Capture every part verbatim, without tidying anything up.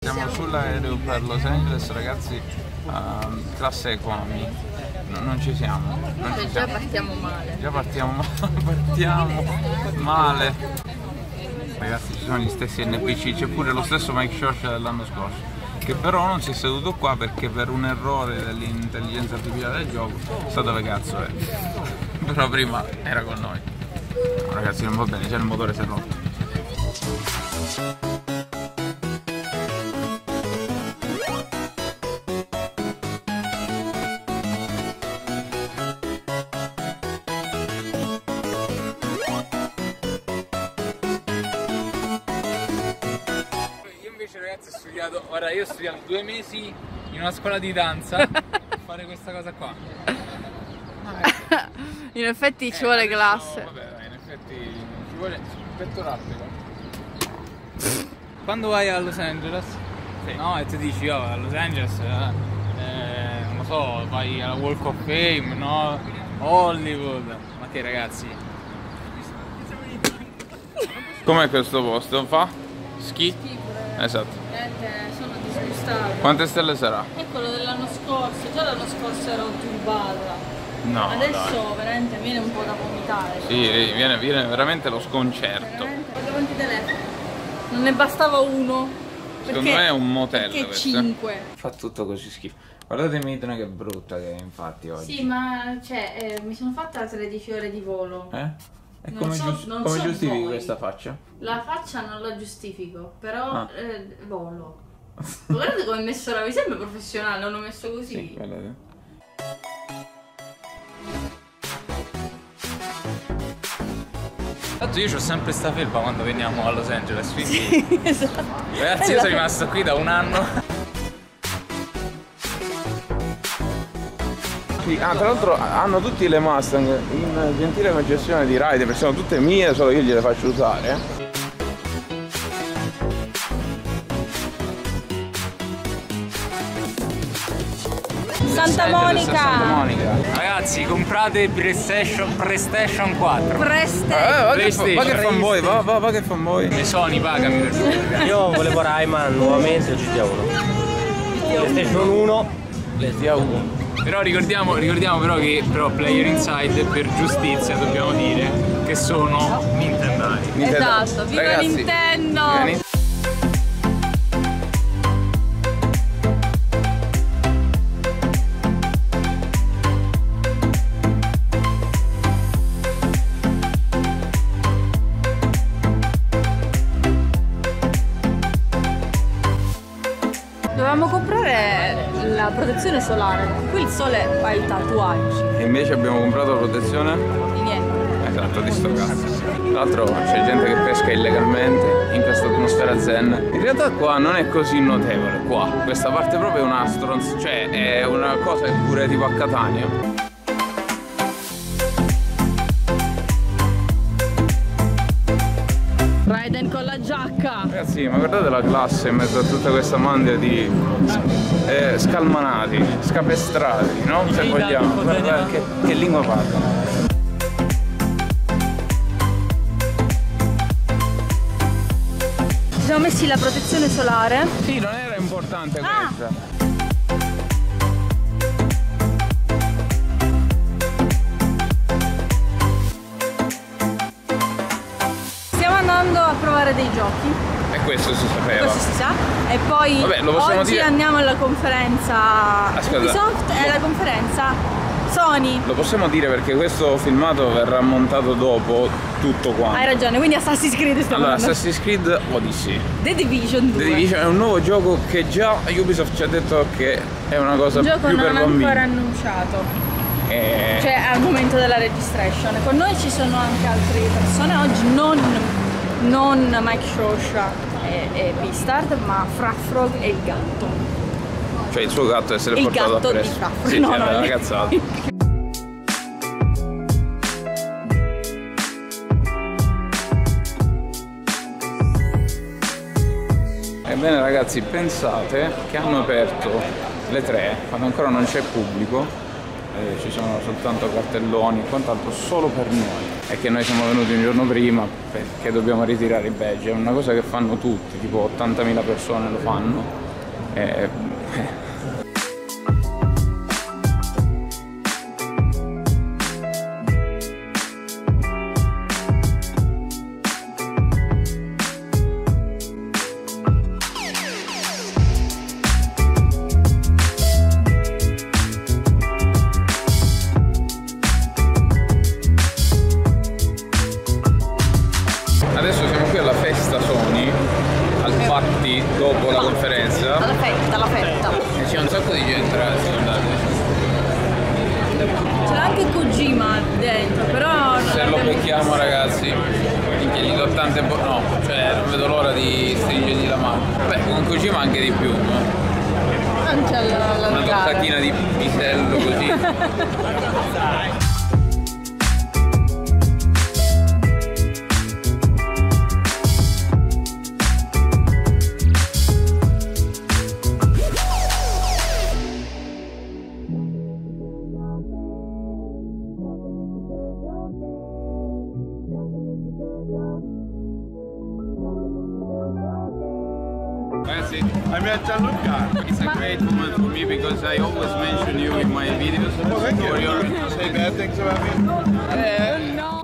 Siamo sull'aereo per Los Angeles, ragazzi, uh, classe economy. No, non ci siamo. Non cioè, ci già siamo. partiamo male. Già partiamo male. partiamo male. Ragazzi, ci sono gli stessi N P C, c'è pure lo stesso Mike Shosh dell'anno scorso, che però non si è seduto qua perché per un errore dell'intelligenza artificiale del gioco sa dove cazzo è. Però prima era con noi. No, ragazzi, non va bene, c'è il motore si è rotto. Ragazzi, ho studiato, guarda, io ho studiato due mesi in una scuola di danza per fare questa cosa qua. Ah, in effetti ci eh, vuole adesso, classe. Vabbè, dai, in effetti ci vuole petto rapido. Quando vai a Los Angeles, sì. No, e ti dici, io a Los Angeles, eh, non lo so, vai alla Walk of Fame, no? Hollywood. Ma che ragazzi? Com'è questo posto? Fa? Schi? Esatto. Sono disgustato. Quante stelle sarà? È quello dell'anno scorso, già l'anno scorso ero turbata. No. Adesso dai. veramente viene un po' da vomitare. Sì, viene, viene veramente lo sconcerto. Guarda quanti telefoni. Non ne bastava uno. Secondo perché, me è un motel perché questo. cinque. Fa tutto così schifo. Guardate Midna che brutta che è infatti oggi. Sì, ma cioè, eh, mi sono fatta tredici ore di volo. Eh? E Non come, so- gius- non come so giustifichi voi. questa faccia? La faccia non la giustifico, però Ah. eh, volo. Guardate come è messo là, mi sembra professionale, non ho messo così. Sì, guardate. Oggi io c'ho sempre sta felpa quando veniamo a Los Angeles, quindi Sì, esatto. ragazzi io sono rimasto qui da un anno. Sì, ah, tra l'altro hanno tutti le Mustang in gentile concessione di Ryder, perché sono tutte mie, solo io gliele faccio usare. Santa Los Angeles, Monica. Santa Monica. Ragazzi, comprate PlayStation, PlayStation quattro. Preste. Eh, va che, fa, PlayStation. va che fanboy, va, va, va che fanboy. E Sony, pagami per favore. Io volevo Rayman nuovamente G T A uno. PlayStation uno, PlayStation uno. Però ricordiamo, ricordiamo però che però Player Inside per giustizia dobbiamo dire che sono Nintendari. Esatto, viva Ragazzi, Nintendo! viva Nintendo. Dovevamo comprare la protezione solare. Qui il sole fa i tatuaggi. E invece abbiamo comprato la protezione? Di niente. Esatto, di sto cazzo. Tra l'altro c'è gente che pesca illegalmente in questa atmosfera zen. In realtà qua non è così notevole, qua. Questa parte proprio è una stronz... cioè è una cosa che pure tipo a Catania. Raiden con la giacca. Ragazzi, ma guardate la classe in mezzo a tutta questa mandia di eh, scalmanati, scapestrati, no? Se vogliamo. Guardate che, che lingua parlano. Ci siamo messi la protezione solare. Sì, non era importante Ah. questa. Stiamo andando a provare dei giochi. E questo si sapeva. Questo si sa. E poi Vabbè, lo possiamo oggi dire- andiamo alla conferenza Aspetta. Ubisoft e alla conferenza Sony. Lo possiamo dire perché questo filmato verrà montato dopo tutto quanto. Hai ragione, quindi Assassin's Creed stiamo Allora, andando. Assassin's Creed Odyssey. The Division due. The Division è un nuovo gioco che già Ubisoft ci ha detto che è una cosa Un gioco più per non bambini. ancora annunciato. E... Cioè al momento della registration. Con noi ci sono anche altre persone. Oggi non, non Mike Shosha e, e Beastard, ma Frafrog e il gatto. Cioè il suo gatto essere Il portato gatto di appresso. Frafrog. Sì, No, sì, no, era una il- cazzata. Ebbene ragazzi, pensate che hanno aperto le tre, quando ancora non c'è pubblico, eh, ci sono soltanto cartelloni e quant'altro, solo per noi. è che noi siamo venuti un giorno prima perché dobbiamo ritirare i badge. È una cosa che fanno tutti, tipo ottantamila persone lo fanno. E... Adesso siamo qui alla festa Sony, al party dopo la conferenza. Alla fetta, alla fetta. E c'è un sacco di gente, ragazzi, guardate. C'è anche Kojima dentro, però... Se lo becchiamo, ragazzi, minchia, gli do tante bo- no, cioè non vedo l'ora di stringergli la mano. Beh, con Kojima anche di più, no? Non c'è la, la Una gara. toccatina di pisello così. Ragazzi, I met Gianluca. it's a great moment for me because I always mention you in my videos. Well, thank you. For your Say bad things about me. No.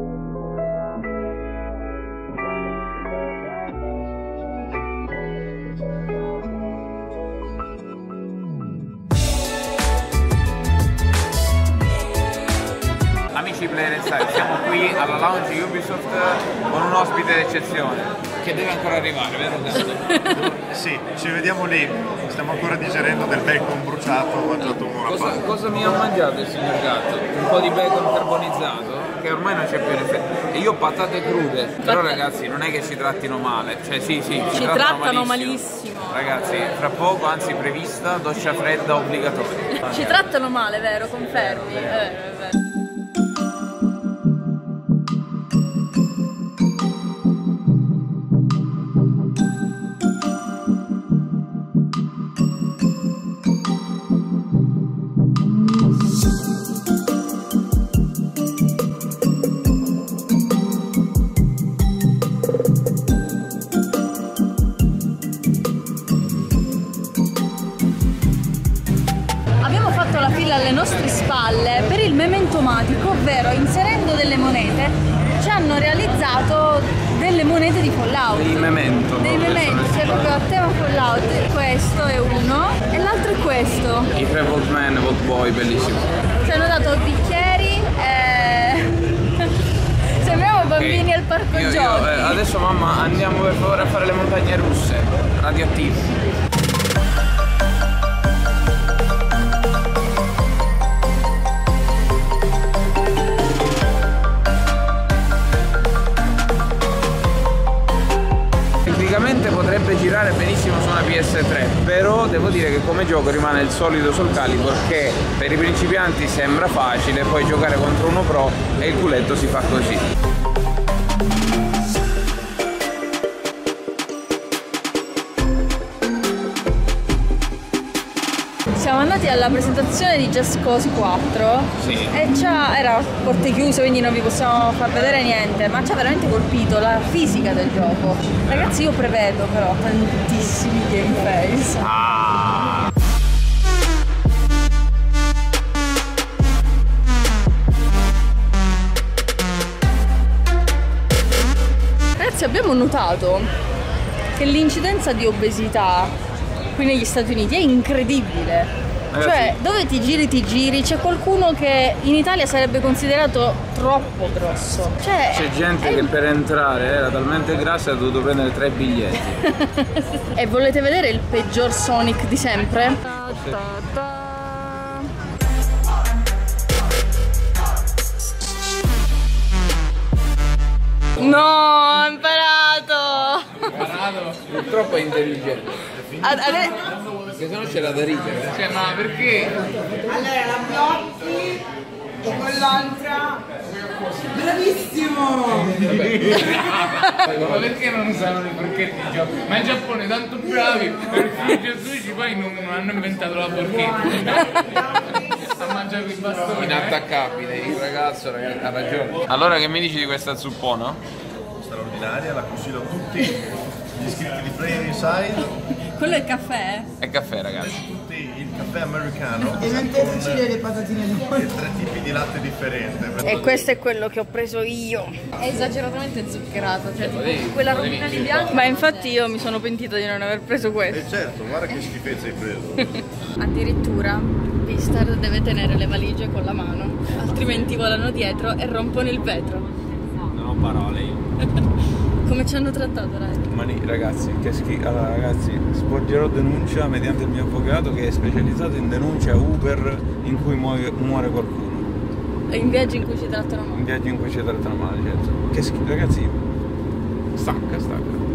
Amici Player Inside, siamo qui alla lounge Ubisoft con un ospite d'eccezione che deve ancora arrivare, vero Gatto? Sì, ci vediamo lì. Stiamo ancora digerendo del bacon bruciato, ho mangiato un'ora Cosa, fa. cosa mi ha mangiato il signor Gatto? Un po' di bacon carbonizzato che ormai non c'è più in effetti. E io patate crude, però ragazzi non è che ci trattino male, cioè sì sì, ci, Ci trattano, trattano malissimo. malissimo. Ragazzi, fra poco, anzi prevista, doccia fredda obbligatoria. Ci trattano male, vero? Confermi? Eh, vero. Abbiamo fatto la fila alle nostre spalle per il mementomatico, ovvero inserendo delle monete ci hanno realizzato delle monete di Fallout. Dei memento. Dei memento, c'è proprio a tema Fallout. Questo è uno e l'altro è questo. I tre Volt Man, Volt Boy, bellissimo. Ci hanno dato bicchieri e... sembriamo bambini al parco Io, giochi. io, eh, adesso mamma andiamo per favore a fare le montagne russe, radioattive. Tecnicamente potrebbe girare benissimo su una P S tre, però devo dire che come gioco rimane il solito Soul Calibur, che per i principianti sembra facile, poi giocare contro uno pro e il culetto si fa così. Siamo andati alla presentazione di Just Cause quattro Sì. e c'ha, era a porte chiuse, quindi non vi possiamo far vedere niente, ma ci ha veramente colpito la fisica del gioco. Ragazzi, io prevedo però tantissimi gameplays. Ah. Ragazzi, abbiamo notato che l'incidenza di obesità qui negli Stati Uniti è incredibile. Ragazzi, Cioè, dove ti giri ti giri, c'è qualcuno che in Italia sarebbe considerato troppo grosso. Cioè, C'è gente è- che per entrare era talmente grassa che ha dovuto prendere tre biglietti. E volete vedere il peggior Sonic di sempre? No, ho imparato! Purtroppo è intelligente, Ad- ade- perché sennò c'è la da ridere. Cioè, ma perché? Allora la blocchi e con l'altra. Bravissimo! Ma perché non usano le forchette in Giappone? Ma in Giappone tanto bravi, per i sushi poi non, non hanno inventato la forchetta. mangiare i bastoni. Inattaccabile, il ragazzo ragazzi, ha ragione. Allora che mi dici di questa zuppona? Straordinaria, la consiglio a tutti gli iscritti di Player Inside. Quello è il caffè? È caffè ragazzi. Tutti il caffè americano E non te Sicilia le patatine di e tre tipi di latte differenti. E questo è quello che ho preso io. È esageratamente zuccherato, cioè tipo quella robina di bianco. Ma infatti io mi sono pentita di non aver preso questo. E certo, guarda che schifezza hai preso. Addirittura Vistard deve tenere le valigie con la mano, altrimenti volano dietro e rompono il vetro. Non ho parole io. Come ci hanno trattato, Rai? Mani, ragazzi, che schifo. Allora ragazzi, sporgerò denuncia mediante il mio avvocato che è specializzato in denuncia Uber in cui muore, muore qualcuno. In viaggi in cui ci trattano male. In viaggi in cui ci trattano male, certo. Che schifo, ragazzi. Stacca, stacca.